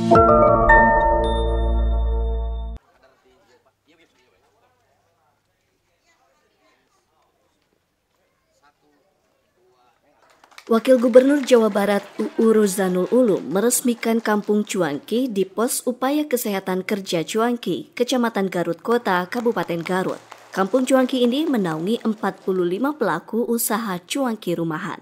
Wakil Gubernur Jawa Barat UU Ruzanul Ulum meresmikan Kampung Cuanki di Pos Upaya Kesehatan Kerja Cuanki, Kecamatan Garut Kota, Kabupaten Garut. Kampung Cuanki ini menaungi 45 pelaku usaha cuanki rumahan.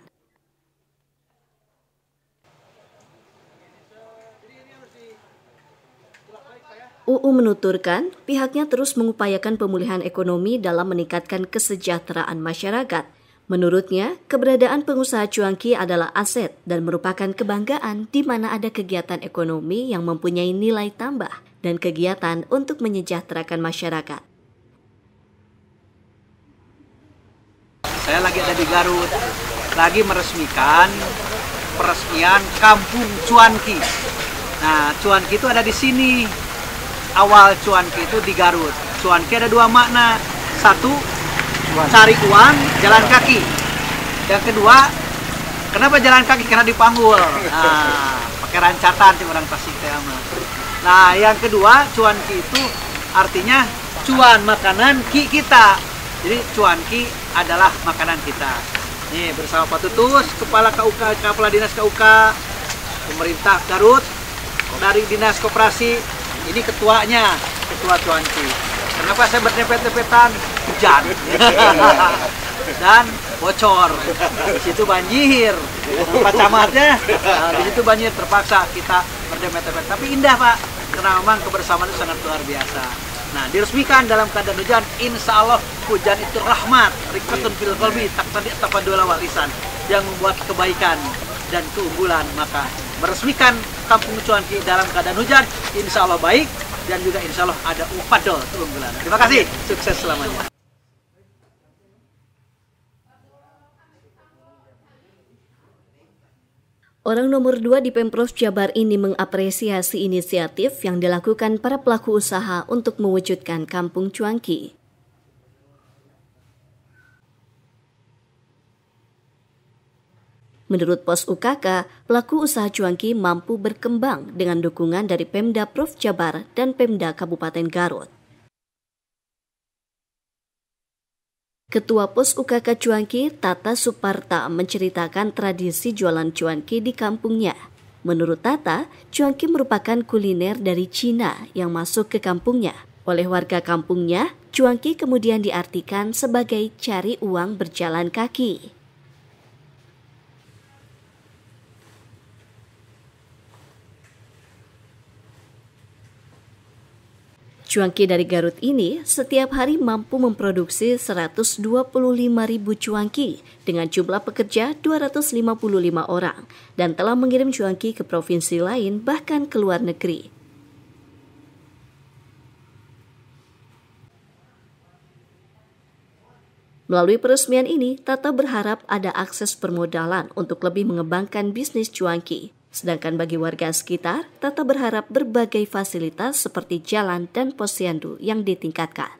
UU menuturkan pihaknya terus mengupayakan pemulihan ekonomi dalam meningkatkan kesejahteraan masyarakat. Menurutnya, keberadaan pengusaha cuanki adalah aset dan merupakan kebanggaan di mana ada kegiatan ekonomi yang mempunyai nilai tambah dan kegiatan untuk menyejahterakan masyarakat. Saya lagi ada di Garut, lagi meresmikan peresmian Kampung Cuanki. Nah, Cuanki itu ada di sini. Awal Cuanki itu di Garut. Cuanki ada dua makna. Satu, cari uang jalan kaki. Yang kedua, kenapa jalan kaki? Karena dipanggul. Nah, pakai rancatan sih orang Tasik mah. Nah, yang kedua, cuanki itu artinya cuan, makanan ki kita. Jadi cuanki adalah makanan kita. Nih bersama Pak Tutus, Kepala KUK, Kepala Dinas KUK, pemerintah Garut, dari Dinas Koperasi, ini ketuanya, ketua cuanki. Kenapa saya berdepet-depetan? Hujan dan bocor. Di situ banjir. Pak Camatnya, di situ banjir, terpaksa kita berdepet-depet. Tapi indah Pak, karena memang kebersamaan itu sangat luar biasa. Nah, diresmikan dalam keadaan hujan, insya Allah hujan itu rahmat, rikmatun fil qalbi, taqtadi tafaddula warisan, yang membuat kebaikan dan keunggulan. Maka meresmikan Kampung Cuanki dalam keadaan hujan, insya Allah baik, dan juga insya Allah ada upadol keunggulan. Terima kasih, sukses selamanya. Orang nomor 2 di Pemprov Jabar ini mengapresiasi inisiatif yang dilakukan para pelaku usaha untuk mewujudkan Kampung Cuanki. Menurut Pos UKK, pelaku usaha cuanki mampu berkembang dengan dukungan dari Pemda Prof Jabar dan Pemda Kabupaten Garut. Ketua Pos UKK Cuanki, Tata Suparta, menceritakan tradisi jualan cuanki di kampungnya. Menurut Tata, cuanki merupakan kuliner dari Cina yang masuk ke kampungnya. Oleh warga kampungnya, cuanki kemudian diartikan sebagai cari uang berjalan kaki. Cuanki dari Garut ini setiap hari mampu memproduksi 125.000 cuanki dengan jumlah pekerja 255 orang dan telah mengirim cuanki ke provinsi lain bahkan ke luar negeri. Melalui peresmian ini, Tata berharap ada akses permodalan untuk lebih mengembangkan bisnis cuanki. Sedangkan bagi warga sekitar, Tata berharap berbagai fasilitas seperti jalan dan posyandu yang ditingkatkan.